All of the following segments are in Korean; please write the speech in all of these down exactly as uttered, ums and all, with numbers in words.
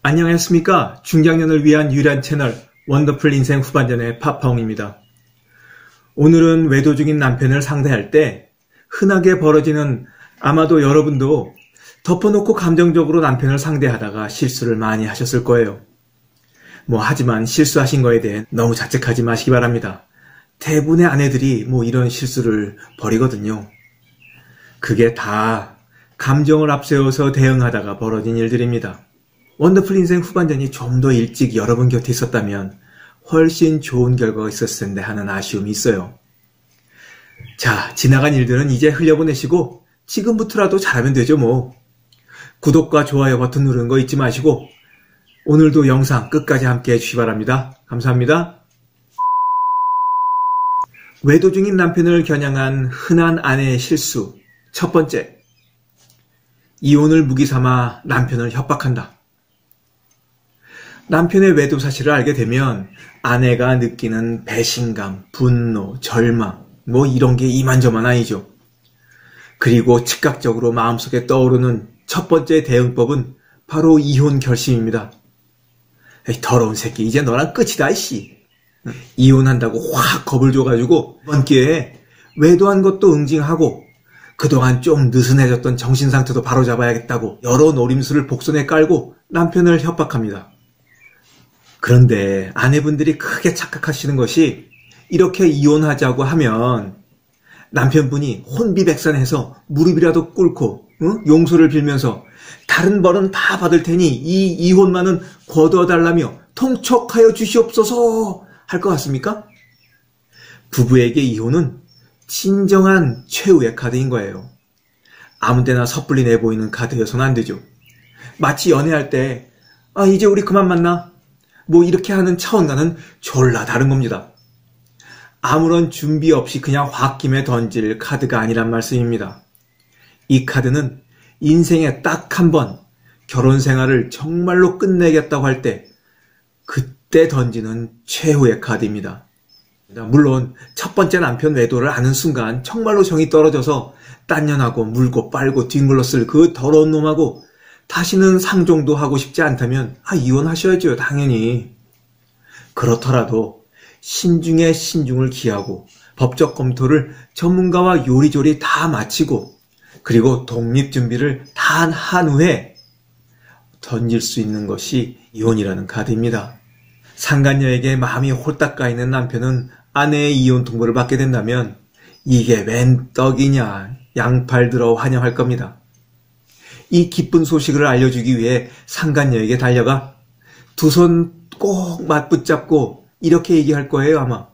안녕하십니까. 중장년을 위한 유일한 채널 원더풀 인생 후반전의 파파홍입니다. 오늘은 외도 중인 남편을 상대할 때 흔하게 벌어지는, 아마도 여러분도 덮어놓고 감정적으로 남편을 상대하다가 실수를 많이 하셨을 거예요. 뭐 하지만 실수하신 거에 대해 너무 자책하지 마시기 바랍니다. 대부분의 아내들이 뭐 이런 실수를 벌이거든요. 그게 다 감정을 앞세워서 대응하다가 벌어진 일들입니다. 원더풀 인생 후반전이 좀 더 일찍 여러분 곁에 있었다면 훨씬 좋은 결과가 있었을 텐데 하는 아쉬움이 있어요. 자, 지나간 일들은 이제 흘려보내시고 지금부터라도 잘하면 되죠 뭐. 구독과 좋아요 버튼 누르는 거 잊지 마시고 오늘도 영상 끝까지 함께 해주시기 바랍니다. 감사합니다. 외도 중인 남편을 겨냥한 흔한 아내의 실수. 첫 번째, 이혼을 무기삼아 남편을 협박한다. 남편의 외도 사실을 알게 되면 아내가 느끼는 배신감, 분노, 절망, 뭐 이런 게 이만저만 아니죠. 그리고 즉각적으로 마음속에 떠오르는 첫 번째 대응법은 바로 이혼 결심입니다. 에이, 더러운 새끼, 이제 너랑 끝이다 이씨. 이혼한다고 확 겁을 줘가지고 이번 기회에 외도한 것도 응징하고 그동안 좀 느슨해졌던 정신상태도 바로잡아야겠다고 여러 노림수를 복선에 깔고 남편을 협박합니다. 그런데 아내분들이 크게 착각하시는 것이, 이렇게 이혼하자고 하면 남편분이 혼비백산해서 무릎이라도 꿇고 응? 용서를 빌면서 다른 벌은 다 받을 테니 이 이혼만은 거둬달라며 통촉하여 주시옵소서 할 것 같습니까? 부부에게 이혼은 진정한 최후의 카드인 거예요. 아무데나 섣불리 내보이는 카드여서는 안 되죠. 마치 연애할 때 아 이제 우리 그만 만나 뭐 이렇게 하는 차원과는 졸라 다른 겁니다. 아무런 준비 없이 그냥 홧김에 던질 카드가 아니란 말씀입니다. 이 카드는 인생에 딱 한 번 결혼 생활을 정말로 끝내겠다고 할 때 그때 던지는 최후의 카드입니다. 물론 첫 번째 남편 외도를 아는 순간 정말로 정이 떨어져서 딴 년하고 물고 빨고 뒹굴렀을 그 더러운 놈하고 다시는 상종도 하고 싶지 않다면 아 이혼하셔야죠, 당연히. 그렇더라도 신중에 신중을 기하고 법적 검토를 전문가와 요리조리 다 마치고 그리고 독립준비를 다 한 후에 던질 수 있는 것이 이혼이라는 카드입니다. 상간녀에게 마음이 홀딱 까이는 남편은 아내의 이혼 통보를 받게 된다면 이게 웬 떡이냐 양팔 들어 환영할 겁니다. 이 기쁜 소식을 알려주기 위해 상간녀에게 달려가 두 손 꼭 맞붙잡고 이렇게 얘기할 거예요 아마.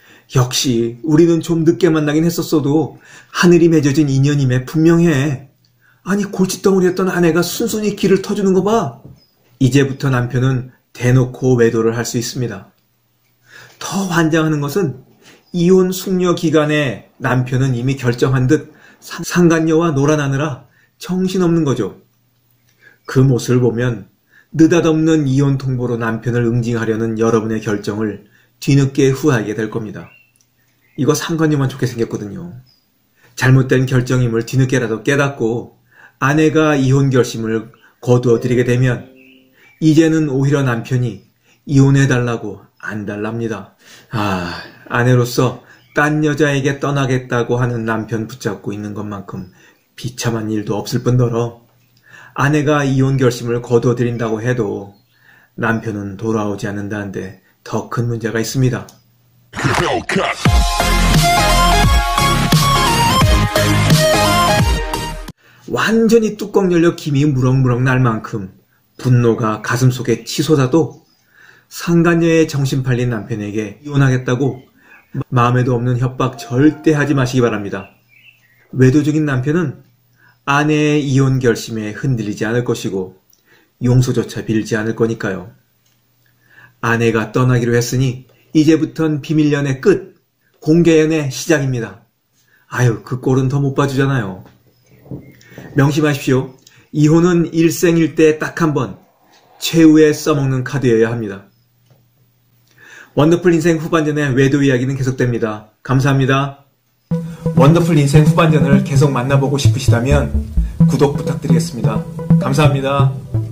역시 우리는 좀 늦게 만나긴 했었어도 하늘이 맺어진 인연임에 분명해. 아니 골칫덩어리였던 아내가 순순히 길을 터주는 거 봐. 이제부터 남편은 대놓고 외도를 할 수 있습니다. 더 환장하는 것은 이혼 숙려 기간에 남편은 이미 결정한 듯 상간녀와 놀아나느라 정신없는 거죠. 그 모습을 보면 느닷없는 이혼 통보로 남편을 응징하려는 여러분의 결정을 뒤늦게 후회하게 될 겁니다. 이거 상간녀만 좋게 생겼거든요. 잘못된 결정임을 뒤늦게라도 깨닫고 아내가 이혼 결심을 거두어 드리게 되면 이제는 오히려 남편이 이혼해달라고 안 달랍니다. 아, 아내로서 딴 여자에게 떠나겠다고 하는 남편 붙잡고 있는 것만큼 비참한 일도 없을 뿐더러 아내가 이혼 결심을 거두어드린다고 해도 남편은 돌아오지 않는다는데 더 큰 문제가 있습니다. 완전히 뚜껑 열려 김이 무럭무럭 날 만큼 분노가 가슴속에 치솟아도 상간녀의 정신 팔린 남편에게 이혼하겠다고 마음에도 없는 협박 절대 하지 마시기 바랍니다. 외도 중인 남편은 아내의 이혼 결심에 흔들리지 않을 것이고 용서조차 빌지 않을 거니까요. 아내가 떠나기로 했으니 이제부턴 비밀연애 끝, 공개연애 시작입니다. 아유, 그 꼴은 더 못 봐주잖아요. 명심하십시오. 이혼은 일생일대 딱 한 번 최후에 써먹는 카드여야 합니다. 원더풀 인생 후반전의 외도 이야기는 계속됩니다. 감사합니다. 원더풀 인생 후반전을 계속 만나보고 싶으시다면 구독 부탁드리겠습니다. 감사합니다.